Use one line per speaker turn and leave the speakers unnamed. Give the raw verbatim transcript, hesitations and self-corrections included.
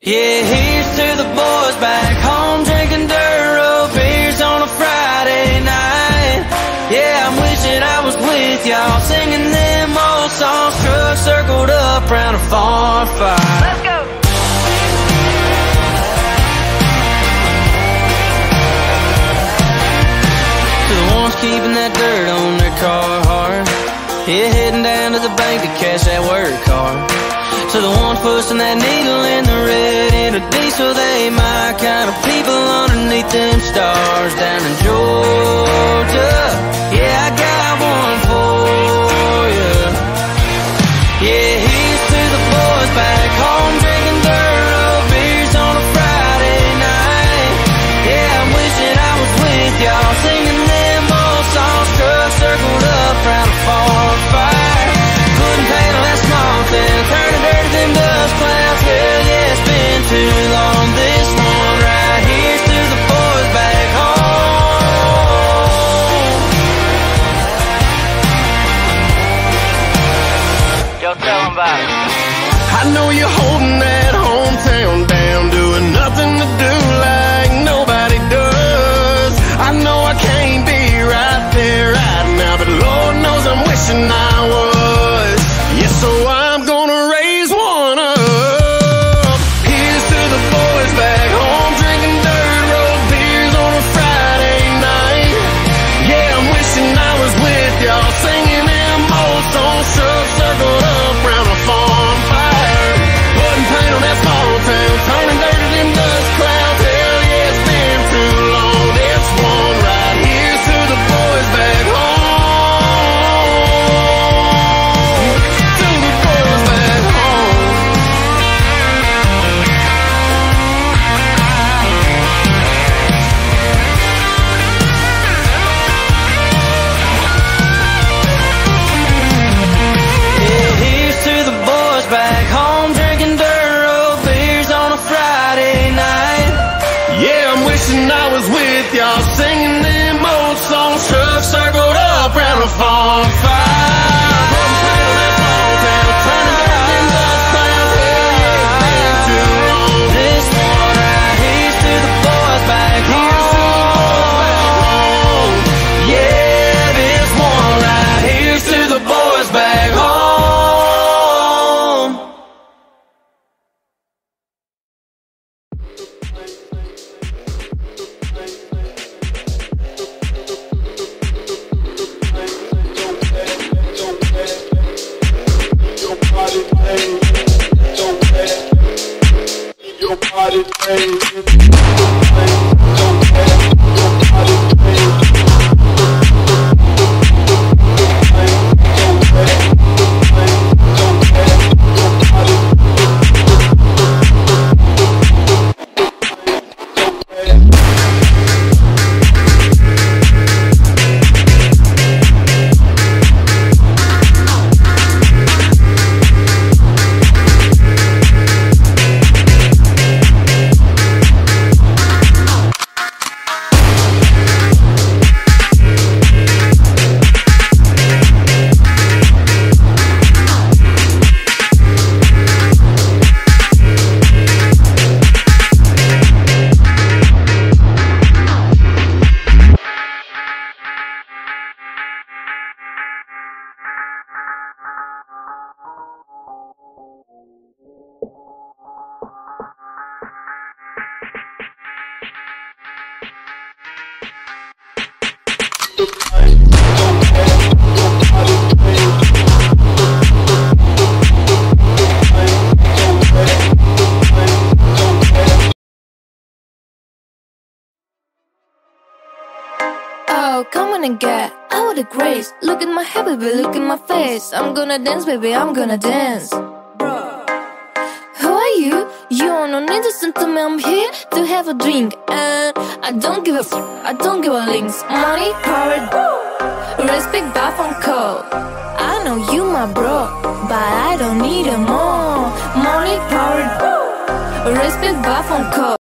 Yeah, here's to the boys back home drinking dirt road beers on a Friday night. Yeah, I'm wishing I was with y'all singing them old songs, trucks circled up round a farm fire. Let's go! To the ones keeping that dirt on their Carhartt, yeah, heading down to the bank to cash that work card. To the ones pushing that needle in the red in a diesel, they my kind of people underneath them stars down in Georgia. Yeah, I got one for you. Yeah, here's to the boys back home drinking dirt road beers on a Friday night. Yeah, I'm wishing I was with y'all singing them old songs, trucks circled up round a farm fire. Couldn't paint on that small thing, turning dirt them dust clouds. Hell yeah, it's been too long. This one right here's to the boys back home. Yo, tell them about it.
I know you're holding that hometown down, doing nothing to do like nobody does. I know I can't be right there right now, but Lord knows I'm wishing I was. Yeah, so I'm gonna raise one up. Here's to the boys back home drinking dirt road beers on a Friday night. Yeah, I'm wishing I was with y'all singing them old songs, trucks circled up round a farm fire. Putting paint on that small town, turning dirt to them dust clouds. Hell yeah, it's been too long. This one right here's to the boys back home.
Back home drinking dirt road beers on a Friday night.
Yeah, I'm wishing I was with y'all singing them old songs, trucks circled up round a farm fire. Putting paint on that small town, turning dirt them dust clouds. Hell yeah, it's been too long.
This one right here's to the boys back home.
Here's to the boys back home.
Yeah, this one right here's to the boys back home.
Your body,
Oh, come on and get out of the grace. Look at my hair, baby, look at my face. I'm gonna dance, baby, I'm gonna dance. Who are you? You're not innocent to me, I'm here to have a drink. And I don't give a f, I don't give a links. Money, power, respect, bath and call. I know you my bro, but I don't need it more. Money, power, respect, bath and call.